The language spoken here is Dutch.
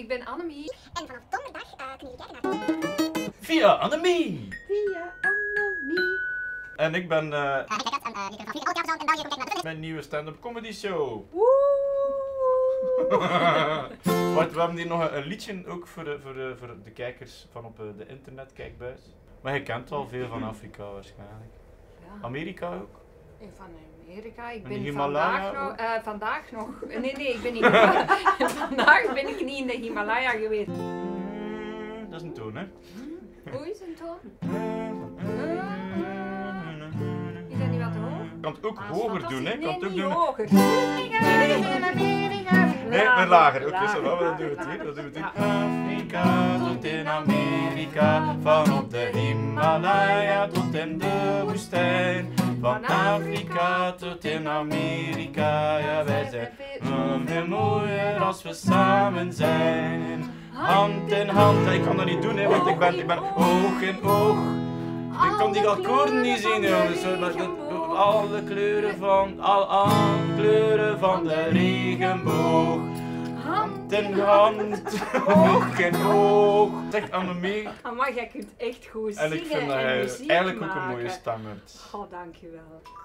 ik ben Annemie. En vanaf donderdag kunnen jullie kijken naar... Via Annemie! Via Annemie. En ik ben Ik kijk uit en je kunt vanaf elke avond in België kijken naar de mijn nieuwe stand-up comedy show. Woe! Wacht, we hebben hier nog een liedje ook voor de kijkers van op de internetkijkbuis. Maar je kent wel veel van Afrika waarschijnlijk. Ja. Amerika ook? Van Amerika. Ik En ben de Himalaya vandaag nog... Nee, ik ben niet... Vandaag ben ik niet in de Himalaya geweest. Dat is een toon, hè? Hoe is een toon? Is dat niet wat te hoog? Je kan het ook Ah, hoger fantastisch. doen, hè? Je kan Nee, het ook niet doen. hoger. Nee, maar lager. Oké, Lager, zo, dan doen we het lager, hier. Dan doen we het hier. ja. Afrika tot in Amerika, van op de Himalaya tot in de woestijn. Van Afrika tot in Amerika, ja wij zijn veel mooier als we samen zijn. Hand in hand, ik kan dat niet doen, hè, want ik ben oog in oog. Ik kan die akkoorden niet zien, jongens. Alle kleuren van de regenboog. Hand in hand, oog in oog. Zeg Annemie. Maar jij kunt echt goed En zingen ik vind dat en hij muziek eigenlijk ook een maken. mooie stem hebt. Oh, dankjewel.